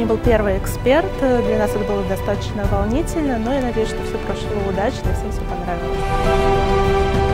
ним был первый эксперт. Для нас это было достаточно волнительно, но я надеюсь, что все прошло удачно и всем все понравилось.